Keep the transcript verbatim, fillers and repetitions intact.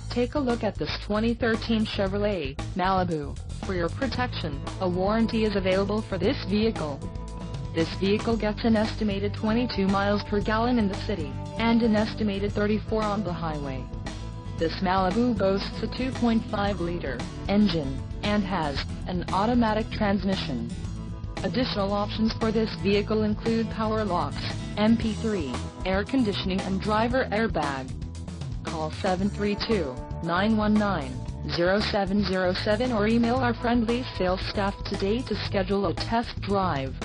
Take a look at this twenty thirteen Chevrolet Malibu. For your protection, a warranty is available for this vehicle. This vehicle gets an estimated twenty-two miles per gallon in the city, and an estimated thirty-four on the highway. This Malibu boasts a two point five liter engine, and has an automatic transmission. Additional options for this vehicle include power locks, M P three, air conditioning and driver airbag. Call seven three two, nine one nine, zero seven zero seven or email our friendly sales staff today to schedule a test drive.